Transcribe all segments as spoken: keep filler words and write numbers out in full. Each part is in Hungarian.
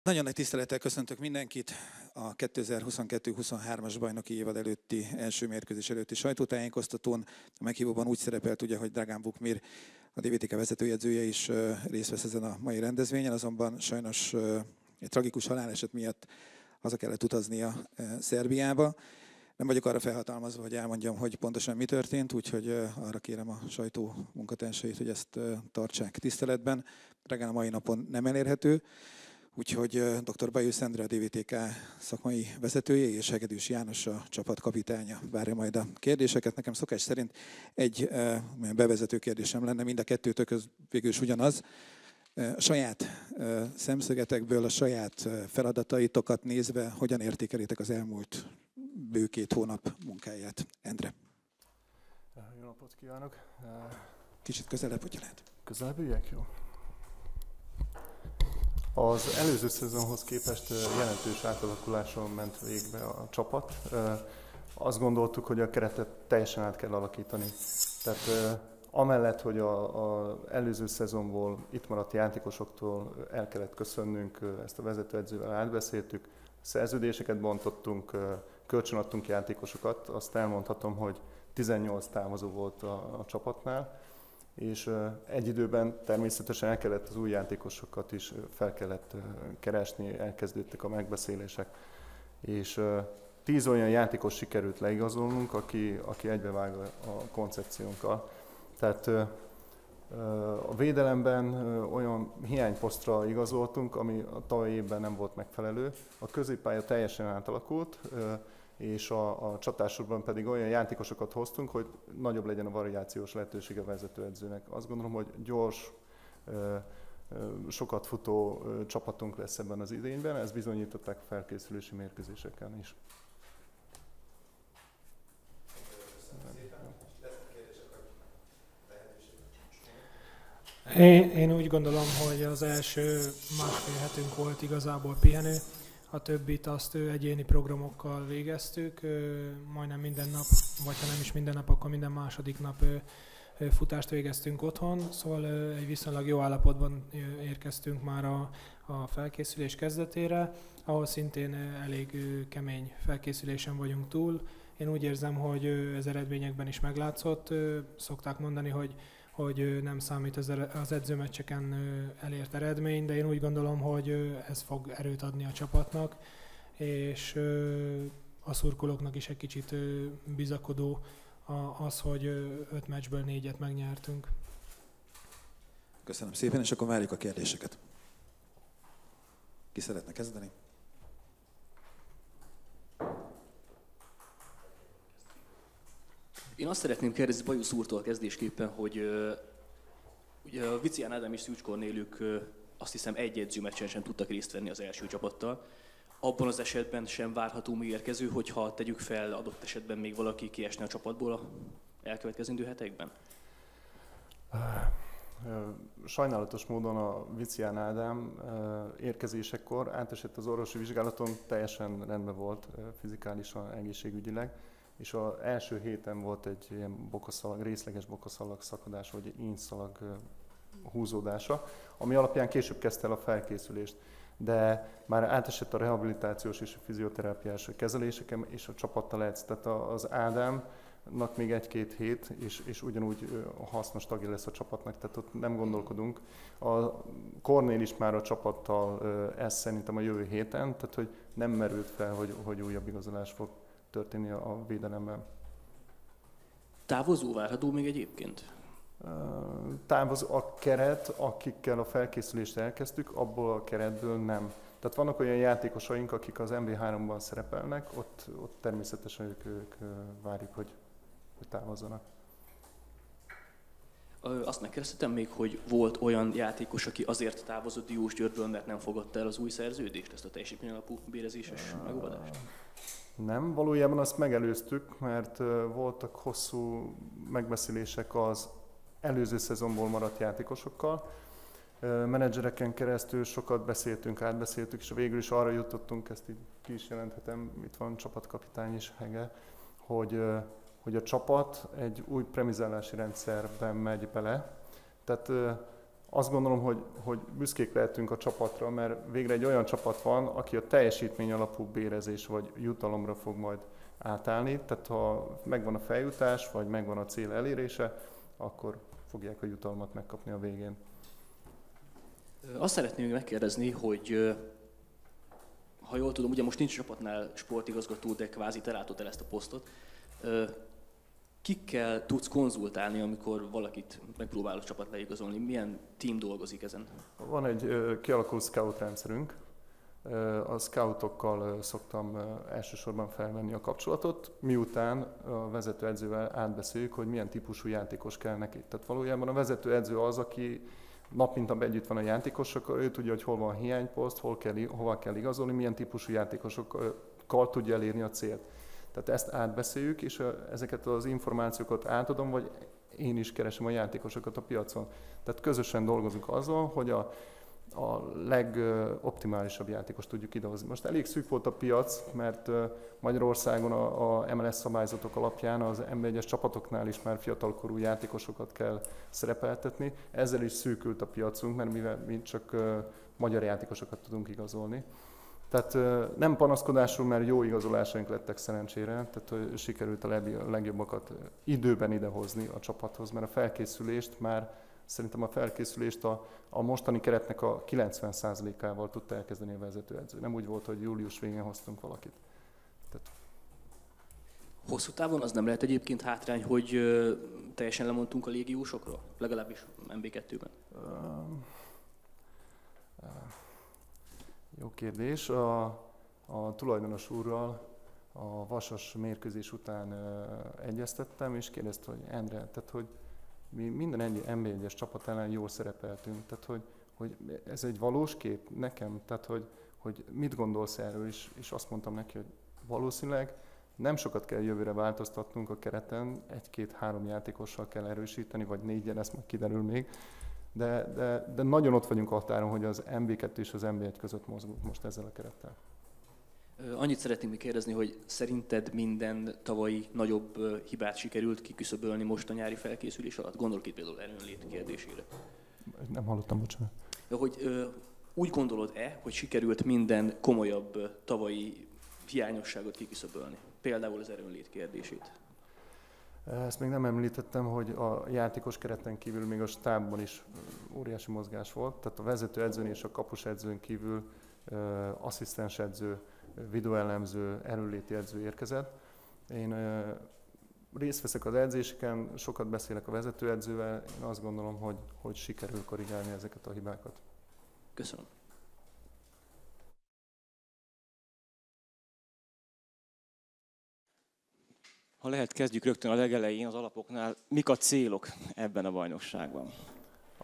Nagyon nagy tisztelettel köszöntök mindenkit a kétezer-huszonkettő huszonhármas bajnoki évad előtti első mérkőzés előtti sajtótájékoztatón. A meghívóban úgy szerepelt, ugye, hogy Dragan Vukmir, a dé vé té ká vezetőjegyzője is részt vesz ezen a mai rendezvényen, azonban sajnos egy tragikus haláleset miatt haza kellett utaznia Szerbiába. Nem vagyok arra felhatalmazva, hogy elmondjam, hogy pontosan mi történt, úgyhogy arra kérem a sajtó munkatársait, hogy ezt tartsák tiszteletben. Dragan a mai napon nem elérhető. Úgyhogy doktor Bajusz Endre, a dé vé té ká szakmai vezetője, és Hegedűs János, a csapatkapitánya várja majd a kérdéseket. Nekem szokás szerint egy e, bevezető kérdésem lenne, mind a kettőtök végül is ugyanaz. A saját e, szemszögetekből, a saját feladataitokat nézve, hogyan értékelitek az elmúlt bő két hónap munkáját? Endre. Jó napot kívánok! Kicsit közelebb, hogyha lehet. Közelebb üljek? Jó. Az előző szezonhoz képest jelentős átalakuláson ment végbe a csapat. Azt gondoltuk, hogy a keretet teljesen át kell alakítani. Tehát amellett, hogy az előző szezonból itt maradt játékosoktól el kellett köszönnünk, ezt a vezetőedzővel átbeszéltük, szerződéseket bontottunk, kölcsönadtunk játékosokat. Azt elmondhatom, hogy tizennyolc távozó volt a, a csapatnál, és egy időben természetesen el kellett az új játékosokat is fel kellett keresni, elkezdődtek a megbeszélések. És tíz olyan játékos sikerült leigazolnunk, aki, aki egybevág a koncepciónkkal. Tehát a védelemben olyan hiányposztra igazoltunk, ami a tavalyi évben nem volt megfelelő. A középpálya teljesen átalakult, és a, a csatársorban pedig olyan játékosokat hoztunk, hogy nagyobb legyen a variációs lehetőség a vezetőedzőnek. Azt gondolom, hogy gyors, sokat futó csapatunk lesz ebben az idényben, ezt bizonyították a felkészülési mérkőzéseken is. Én, én úgy gondolom, hogy az első másfél hetünk volt igazából pihenő. A többit azt egyéni programokkal végeztük, majdnem minden nap, vagy ha nem is minden nap, akkor minden második nap futást végeztünk otthon, szóval egy viszonylag jó állapotban érkeztünk már a, a felkészülés kezdetére, ahol szintén elég kemény felkészülésen vagyunk túl. Én úgy érzem, hogy ez eredményekben is meglátszott. Szokták mondani, hogy hogy nem számít az edzőmeccseken elért eredmény, de én úgy gondolom, hogy ez fog erőt adni a csapatnak, és a szurkolóknak is egy kicsit bizakodó az, hogy öt meccsből négyet megnyertünk. Köszönöm szépen, és akkor várjuk a kérdéseket. Ki szeretne kezdeni? Én azt szeretném kérdezni Bajusz úrtól kezdésképpen, hogy uh, ugye a Vicián Ádám és Szűcs Kornélük uh, azt hiszem egy edzőmeccsen sem tudtak részt venni az első csapattal. Abban az esetben sem várható még érkező, hogyha tegyük fel adott esetben még valaki kiesne a csapatból a elkövetkezendő hetekben? Sajnálatos módon a Vicián Ádám érkezésekor átesett az orvosi vizsgálaton, teljesen rendben volt fizikálisan, egészségügyileg. És az első héten volt egy ilyen bokaszalag, részleges bokaszalag szakadás, vagy ínszalag húzódása, ami alapján később kezdte el a felkészülést. De már átesett a rehabilitációs és a fizioterápiás kezeléseken, és a csapattal lehetsz. Tehát az Ádámnak még egy-két hét, és, és ugyanúgy hasznos tagja lesz a csapatnak, tehát ott nem gondolkodunk. A Kornél is már a csapattal ez szerintem a jövő héten, tehát hogy nem merült fel, hogy, hogy újabb igazolás fog történni a védelemben. Távozó várható még egyébként? Távozó a keret, akikkel a felkészülést elkezdtük, abból a keretből nem. Tehát vannak olyan játékosaink, akik az em vé háromban szerepelnek, ott, ott természetesen ők, ők várjuk, hogy, hogy távozzanak. Azt megkérdeztem még, hogy volt olyan játékos, aki azért távozott Diósgyőrből, mert nem fogadta el az új szerződést, ezt a teljesítmény alapú bérezéses megoldást? Nem, valójában azt megelőztük, mert voltak hosszú megbeszélések az előző szezonból maradt játékosokkal. Menedzsereken keresztül sokat beszéltünk, átbeszéltük, és végül is arra jutottunk, ezt így ki is jelenthetem, itt van csapatkapitány is, Hege, hogy, hogy a csapat egy új premizálási rendszerben megy bele. Tehát azt gondolom, hogy, hogy büszkék lehetünk a csapatra, mert végre egy olyan csapat van, aki a teljesítmény alapú bérezés vagy jutalomra fog majd átállni. Tehát ha megvan a feljutás, vagy megvan a cél elérése, akkor fogják a jutalmat megkapni a végén. Azt szeretném még megkérdezni, hogy ha jól tudom, ugye most nincs csapatnál sportigazgató, de kvázi te látod el ezt a posztot. Kikkel tudsz konzultálni, amikor valakit megpróbál a csapat leigazolni? Milyen tím dolgozik ezen? Van egy kialakult scout rendszerünk. A scoutokkal szoktam elsősorban felvenni a kapcsolatot, miután a vezetőedzővel átbeszéljük, hogy milyen típusú játékos kell neki. Tehát valójában a vezetőedző az, aki nap mint nap együtt van a játékosokkal, ő tudja, hogy hol van a hiányposzt, hol kell, hova kell igazolni, milyen típusú játékosokkal tudja elérni a célt. Tehát ezt átbeszéljük, és ezeket az információkat átadom, vagy én is keresem a játékosokat a piacon. Tehát közösen dolgozunk azon, hogy a, a legoptimálisabb játékost tudjuk idehozni. Most elég szűk volt a piac, mert Magyarországon a, a em el es szabályzatok alapján az em bé egyes csapatoknál is már fiatalkorú játékosokat kell szerepeltetni. Ezzel is szűkült a piacunk, mert mivel mi csak magyar játékosokat tudunk igazolni. Tehát nem panaszkodásul, mert jó igazolásaink lettek szerencsére, tehát hogy sikerült a legjobbakat időben idehozni a csapathoz, mert a felkészülést már, szerintem a felkészülést a, a mostani keretnek a kilencven százalékával tudta elkezdeni a vezetőedző. Nem úgy volt, hogy július végén hoztunk valakit. Tehát... Hosszú távon az nem lehet egyébként hátrány, hogy teljesen lemondtunk a légiósokról? Legalábbis em bé kettőben. Uh, uh. Jó kérdés. A, a tulajdonos úrral a Vasas mérkőzés után uh, egyeztettem, és kérdezte, hogy Endre, tehát hogy mi minden em bé egyes csapat ellen jól szerepeltünk, tehát hogy, hogy ez egy valós kép nekem, tehát hogy, hogy mit gondolsz erről, és, és azt mondtam neki, hogy valószínűleg nem sokat kell jövőre változtatnunk a kereten, egy-két-három játékossal kell erősíteni, vagy négyen, ezt meg kiderül még. De, de, de nagyon ott vagyunk a határon, hogy az em bé kettő és az em bé egy között mozgunk most ezzel a kerettel. Annyit szeretném még kérdezni, hogy szerinted minden tavalyi nagyobb hibát sikerült kiküszöbölni most a nyári felkészülés alatt? Gondolok itt például erőnlét kérdésére. Nem hallottam, bocsánat. Hogy ö, úgy gondolod-e, hogy sikerült minden komolyabb tavalyi hiányosságot kiküszöbölni? Például az erőnlét kérdését. Ezt még nem említettem, hogy a játékos kereten kívül még a stábban is óriási mozgás volt. Tehát a vezetőedzőn és a kapusedzőn kívül ö, asszisztensedző, videóelemző, erőnléti edző érkezett. Én ö, részt veszek az edzéseken, sokat beszélek a vezetőedzővel, én azt gondolom, hogy, hogy sikerül korrigálni ezeket a hibákat. Köszönöm. Ha lehet, kezdjük rögtön a legelején, az alapoknál. Mik a célok ebben a bajnokságban? A,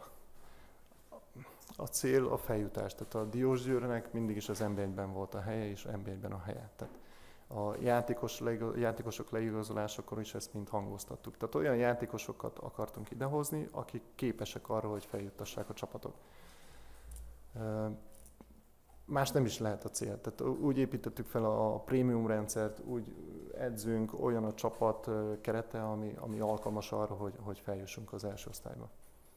a cél a feljutás. Tehát a Diósgyőrnek mindig is az em bé egyben volt a helye, és em bé egyben a helye. Tehát a játékos, játékosok leigazolásakor is ezt mind hangoztattuk. Tehát olyan játékosokat akartunk idehozni, akik képesek arra, hogy feljuttassák a csapatot. Más nem is lehet a cél. Tehát úgy építettük fel a prémium rendszert, úgy edzünk, olyan a csapat kerete, ami, ami alkalmas arra, hogy, hogy feljussunk az első osztályba.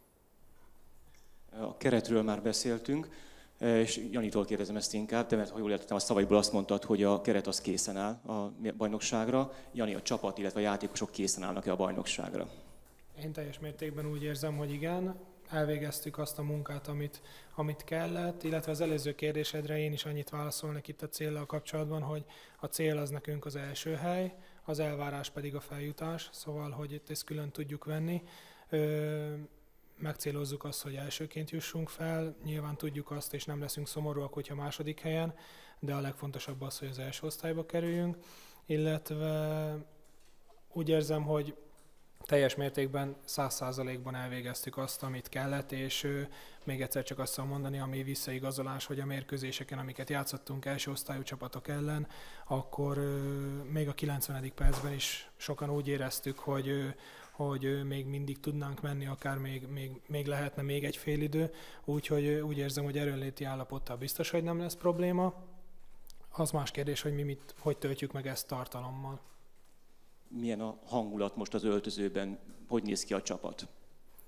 A keretről már beszéltünk, és Janitól kérdezem ezt inkább, de mert ha jól értettem, a szavaiból azt mondtad, hogy a keret az készen áll a bajnokságra. Jani, a csapat, illetve a játékosok készen állnak-e a bajnokságra? Én teljes mértékben úgy érzem, hogy igen. Elvégeztük azt a munkát, amit, amit kellett, illetve az előző kérdésedre én is annyit válaszolnék itt a céllal kapcsolatban, hogy a cél az nekünk az első hely, az elvárás pedig a feljutás, szóval, hogy itt ezt külön tudjuk venni. Ö, megcélozzuk azt, hogy elsőként jussunk fel, nyilván tudjuk azt, és nem leszünk szomorúak, hogyha második helyen, de a legfontosabb az, hogy az első osztályba kerüljünk, illetve úgy érzem, hogy teljes mértékben, száz százalékban elvégeztük azt, amit kellett, és ő, még egyszer csak azt tudom mondani, ami visszaigazolás, hogy a mérkőzéseken, amiket játszottunk első osztályú csapatok ellen, akkor ő, még a kilencvenedik percben is sokan úgy éreztük, hogy, ő, hogy ő, még mindig tudnánk menni, akár még, még, még lehetne még egy fél idő, úgyhogy úgy érzem, hogy erőnléti állapottal biztos, hogy nem lesz probléma. Az más kérdés, hogy mi mit, hogy töltjük meg ezt tartalommal. Milyen a hangulat most az öltözőben, hogy néz ki a csapat?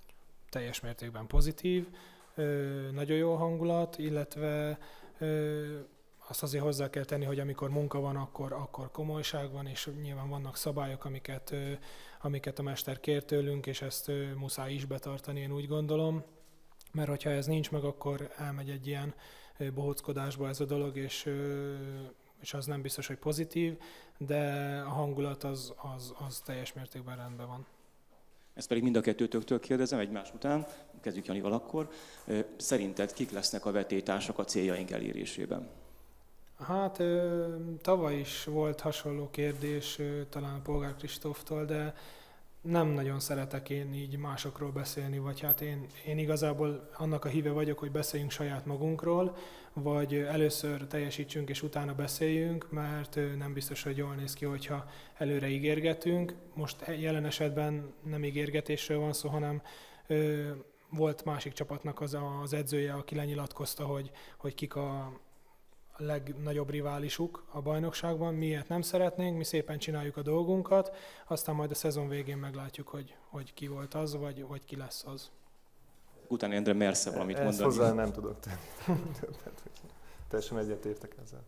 teljes mértékben pozitív, nagyon jó hangulat, illetve azt azért hozzá kell tenni, hogy amikor munka van, akkor, akkor komolyság van, és nyilván vannak szabályok, amiket, amiket a mester kér tőlünk, és ezt muszáj is betartani, én úgy gondolom. Mert hogyha ez nincs meg, akkor elmegy egy ilyen bohóckodásba ez a dolog, és, és az nem biztos, hogy pozitív, de a hangulat az, az, az teljes mértékben rendben van. Ezt pedig mind a kettőtöktől kérdezem egymás után, kezdjük Janival akkor. Szerinted kik lesznek a vetélytársak a céljaink elérésében? Hát tavaly is volt hasonló kérdés, talán a Polgár Kristóftól, de nem nagyon szeretek én így másokról beszélni, vagy hát én, én igazából annak a híve vagyok, hogy beszéljünk saját magunkról, vagy először teljesítsünk és utána beszéljünk, mert nem biztos, hogy jól néz ki, hogyha előre ígérgetünk. Most jelen esetben nem ígérgetésről van szó, hanem ö, volt másik csapatnak az az edzője, aki lenyilatkozta, hogy, hogy kik a a legnagyobb riválisuk a bajnokságban, miért nem szeretnénk, mi szépen csináljuk a dolgunkat, aztán majd a szezon végén meglátjuk, hogy, hogy ki volt az, vagy, vagy ki lesz az. Utána Endre mersz-e valamit mondani? Ezt hozzá nem tudok tenni. Teljesen egyetértek ezzel.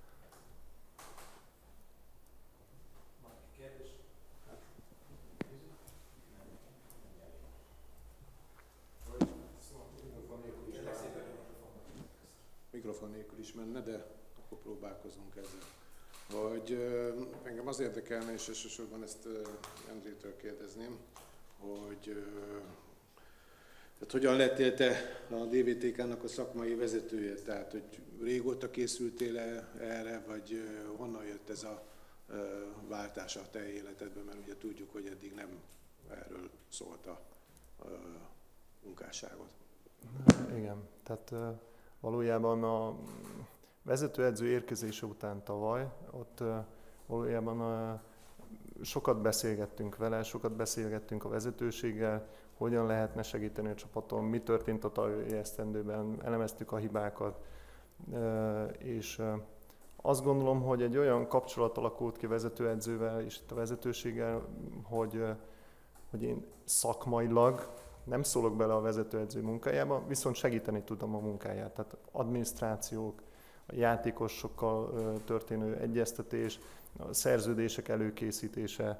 Mikrofon nélkül is menne, de akkor próbálkozunk ezzel. Hogy uh, engem az érdekelne, és elsősorban ezt uh, Endrétől kérdezném, hogy uh, tehát hogyan lettél te a dé vé té ká-nak a szakmai vezetője? Tehát, hogy régóta készültél -e erre, vagy uh, honnan jött ez a uh, váltás a te életedben, mert ugye tudjuk, hogy eddig nem erről szólt a uh, munkásságot. Igen, tehát uh, valójában a vezetőedző érkezése után tavaly, ott valójában sokat beszélgettünk vele, sokat beszélgettünk a vezetőséggel, hogyan lehetne segíteni a csapaton, mi történt a tavalyi esztendőben, elemeztük a hibákat, és azt gondolom, hogy egy olyan kapcsolat alakult ki vezetőedzővel és a vezetőséggel, hogy, hogy én szakmailag nem szólok bele a vezetőedző munkájába, viszont segíteni tudom a munkáját. Tehát adminisztrációk, a játékosokkal történő egyeztetés, a szerződések előkészítése,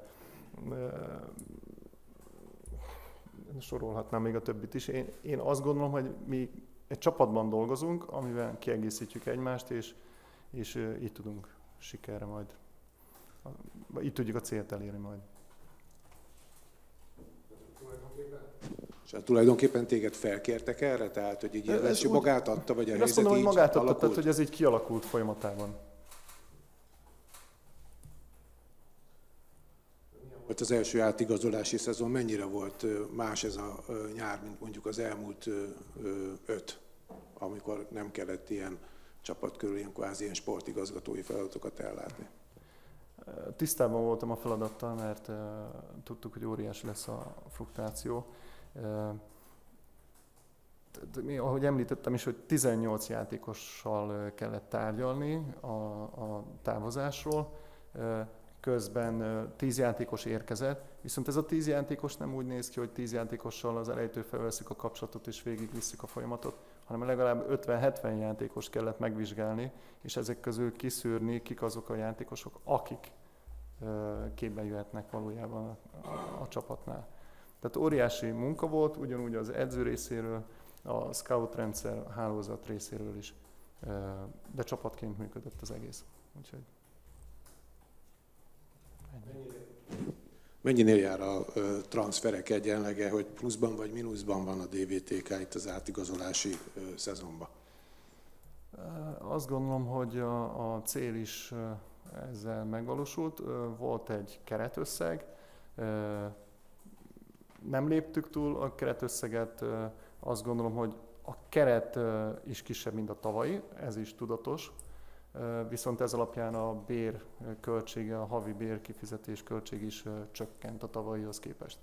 sorolhatnám még a többit is. Én, én azt gondolom, hogy mi egy csapatban dolgozunk, amivel kiegészítjük egymást, és, és így tudunk sikerre majd, így tudjuk a célt elérni majd. És hát tulajdonképpen téged felkértek erre? Tehát, hogy így ez magát adta, vagy a én helyzet azt mondom, hogy így magát adta, alakult? tehát, hogy ez így kialakult folyamatában. Volt az első átigazolási szezon, mennyire volt más ez a nyár, mint mondjuk az elmúlt öt, amikor nem kellett ilyen csapat körül, ilyen kvázi ilyen sportigazgatói feladatokat ellátni? Tisztában voltam a feladattal, mert uh, tudtuk, hogy óriási lesz a fluktuáció. Uh, ahogy említettem is, hogy tizennyolc játékossal kellett tárgyalni a, a távozásról. Uh, közben uh, tíz játékos érkezett, viszont ez a tíz játékos nem úgy néz ki, hogy tíz játékossal az elejétől felveszük a kapcsolatot és végigvisszük a folyamatot, hanem legalább ötven-hetven játékost kellett megvizsgálni, és ezek közül kiszűrni, kik azok a játékosok, akik képbe jöhetnek valójában a, a, a csapatnál. Tehát óriási munka volt, ugyanúgy az edző részéről, a scout rendszer, a hálózat részéről is, de csapatként működött az egész. Úgyhogy ennyi. Mennyinél jár a transferek egyenlege, hogy pluszban vagy mínuszban van a dé vé té ká itt az átigazolási szezonban? Azt gondolom, hogy a, a cél is ezzel megvalósult. Volt egy keretösszeg, nem léptük túl a keretösszeget, azt gondolom, hogy a keret is kisebb, mint a tavalyi, ez is tudatos, viszont ez alapján a bér költsége, a havi bér kifizetés költség is csökkent a tavalyihoz képest.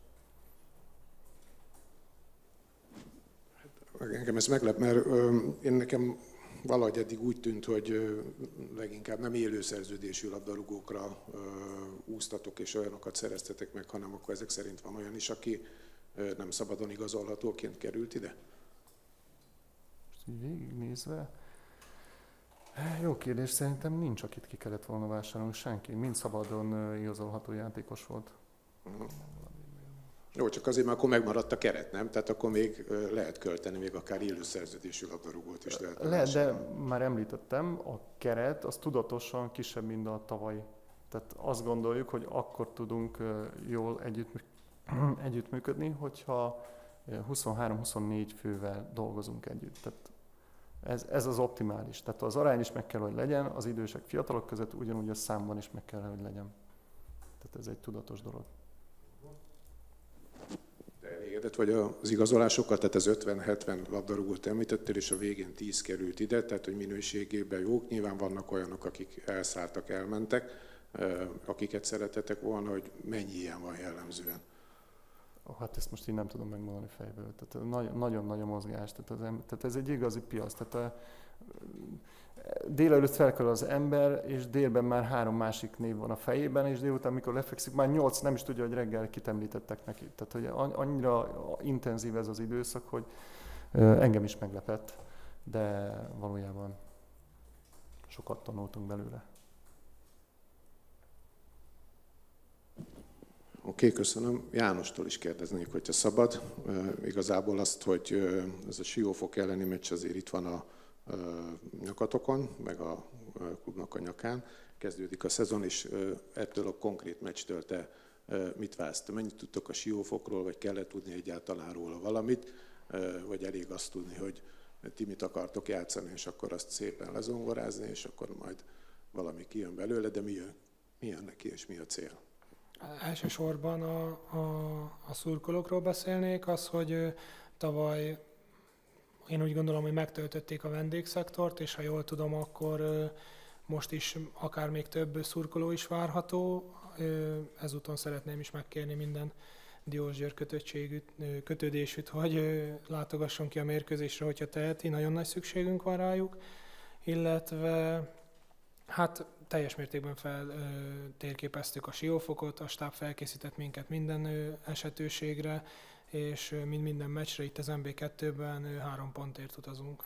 Engem ez meglep, mert én nekem valahogy eddig úgy tűnt, hogy leginkább nem élő szerződésű labdarúgókra úsztatok és olyanokat szereztetek meg, hanem akkor ezek szerint van olyan is, aki nem szabadon igazolhatóként került ide? Most így végignézve, jó kérdés, szerintem nincs, akit ki kellett volna vásárolni, senki. Mind szabadon igazolható játékos volt. Uh-huh. Jó, csak azért, mert akkor megmaradt a keret, nem? Tehát akkor még lehet költeni, még akár élő szerződésű labdarúgót is lehet. Lehet, de már említettem, a keret az tudatosan kisebb, mint a tavalyi. Tehát azt gondoljuk, hogy akkor tudunk jól együtt, együttműködni, hogyha huszonhárom-huszonnégy fővel dolgozunk együtt. Tehát ez, ez az optimális. Tehát az arány is meg kell, hogy legyen, az idősek, fiatalok között ugyanúgy a számban is meg kell, hogy legyen. Tehát ez egy tudatos dolog. De elégedett vagy az igazolásokkal, tehát az ötven-hetven labdarúgót említettél, és a végén tíz került ide, tehát hogy minőségében jók. Nyilván vannak olyanok, akik elszálltak, elmentek, akiket szeretetek volna, hogy mennyi ilyen van jellemzően. Oh, hát ezt most én nem tudom megmondani fejből. Tehát nagyon nagy a mozgás. Tehát, az, tehát ez egy igazi piac. Tehát a, délelőtt felkel az ember, és délben már három másik név van a fejében, és délután, mikor lefekszik, már nyolc nem is tudja, hogy reggel kit említettek neki. Tehát hogy annyira intenzív ez az időszak, hogy engem is meglepett, de valójában sokat tanultunk belőle. Oké, okay, köszönöm. Jánostól is kérdeznék, hogyha szabad. E, igazából azt, hogy ez a Siófok elleni meccs azért itt van a e, nyakatokon, meg a klubnak a nyakán. Kezdődik a szezon, és e, ettől a konkrét meccstől te e, mit vársz? Mennyit tudtok a Siófokról, vagy kellett tudni egyáltalán róla valamit, e, vagy elég azt tudni, hogy ti mit akartok játszani, és akkor azt szépen lezongorázni, és akkor majd valami kijön belőle, de mi, mi jön neki, és mi a cél? Elsősorban a, a, a szurkolókról beszélnék, az, hogy tavaly én úgy gondolom, hogy megtöltötték a vendégszektort, és ha jól tudom, akkor most is akár még több szurkoló is várható. Ezúton szeretném is megkérni minden Diósgyőr kötődésűt, hogy látogasson ki a mérkőzésre, hogyha teheti, nagyon nagy szükségünk van rájuk, illetve hát teljes mértékben feltérképeztük a Siófokot, a stáb felkészített minket minden ö, esetőségre, és ö, mind minden meccsre itt az em bé kettőben ö, három pontért utazunk.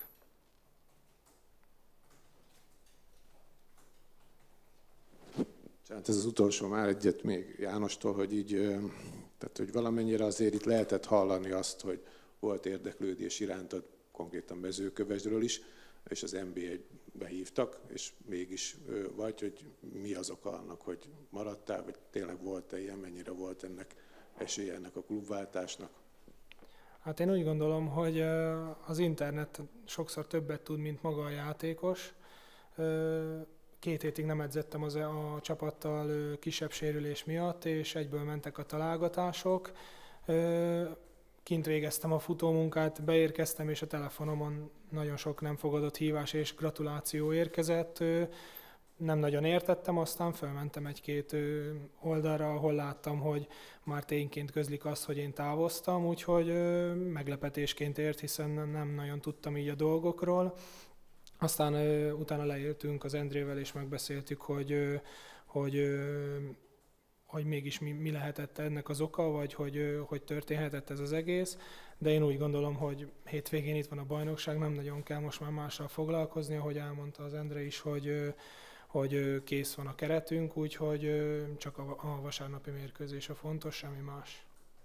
Tehát ez az utolsó már egyet még Jánostól, hogy így, tehát hogy valamennyire azért itt lehetett hallani azt, hogy volt érdeklődés irántad, konkrétan Mezőkövesdről is, és az en bé egybe hívtak, és mégis vagy, hogy mi az oka annak, hogy maradtál, vagy tényleg volt-e ilyen, mennyire volt ennek esélye ennek a klubváltásnak? Hát én úgy gondolom, hogy az internet sokszor többet tud, mint maga a játékos. Két hétig nem edzettem az a csapattal kisebb sérülés miatt, és egyből mentek a találgatások. Kint végeztem a futómunkát, beérkeztem, és a telefonomon nagyon sok nem fogadott hívás és gratuláció érkezett. Nem nagyon értettem, aztán fölmentem egy-két oldalra, ahol láttam, hogy már tényként közlik azt, hogy én távoztam, úgyhogy meglepetésként ért, hiszen nem nagyon tudtam így a dolgokról. Aztán utána leültünk az Endrével, és megbeszéltük, hogy, hogy hogy mégis mi, mi lehetett ennek az oka, vagy hogy, hogy történhetett ez az egész. De én úgy gondolom, hogy hétvégén itt van a bajnokság, nem nagyon kell most már mással foglalkozni, ahogy elmondta az Endre is, hogy, hogy kész van a keretünk, úgyhogy csak a, a vasárnapi mérkőzés a fontos, semmi más.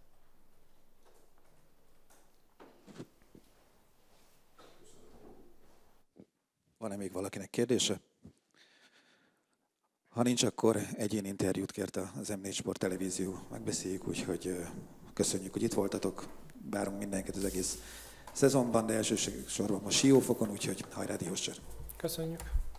Van-e még valakinek kérdése? Ha nincs, akkor egyéni interjút kérte az em négy Sport Televízió. Megbeszéljük, úgyhogy köszönjük, hogy itt voltatok. Várunk mindenkit az egész szezonban, de elsősorban a Siófokon, úgyhogy hajrá Diósgyőr! Köszönjük!